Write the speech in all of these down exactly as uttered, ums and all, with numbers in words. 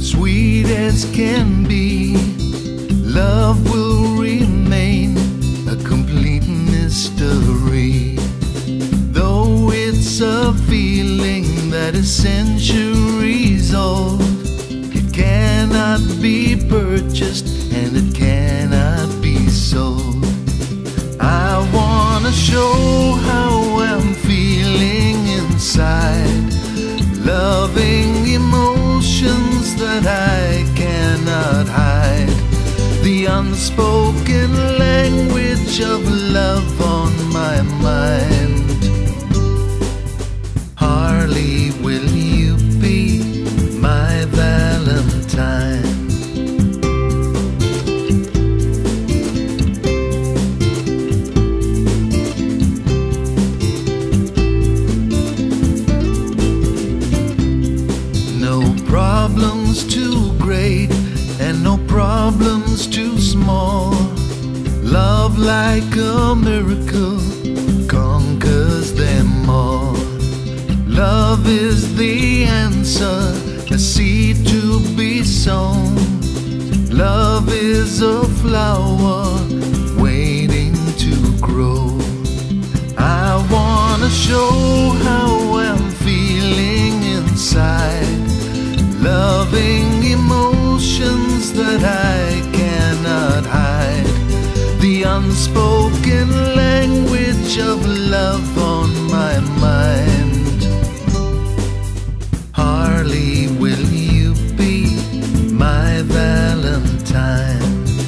sweet as can be. Love will remain a complete mystery, though it's a feeling that is centuries old. It cannot be purchased and it cannot be sold. I wanna show how I'm feeling inside, loving emotions that I cannot hide, the unspoken language of love on my mind. Harley, will you be my Valentine? No problems too great and no problems too small. Love like a miracle conquers them all. Love is the answer, a seed to be sown. Love is a flower waiting to grow. I wanna show how I'm feeling inside, loving emotions that I cannot hide, the unspoken language of love on my mind. Harley, will you be my Valentine?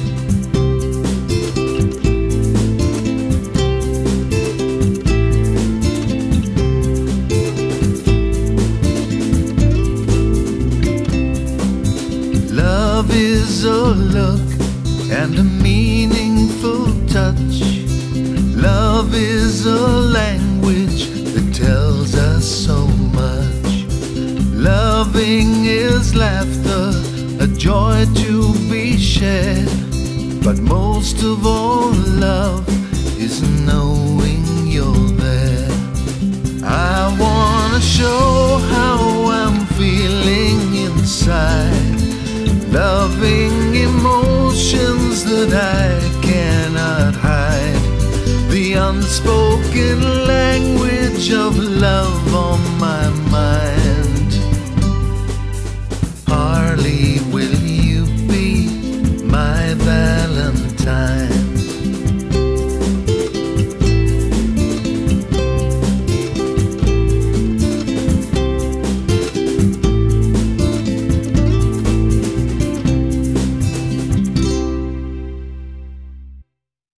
Love is a look and a meaningful touch. Love is a language that tells us so much. Loving is laughter, a joy to be shared. But most of all, love is knowing you're there. I wanna show how I'm feeling inside, loving emotions that I cannot hide, the unspoken language of love on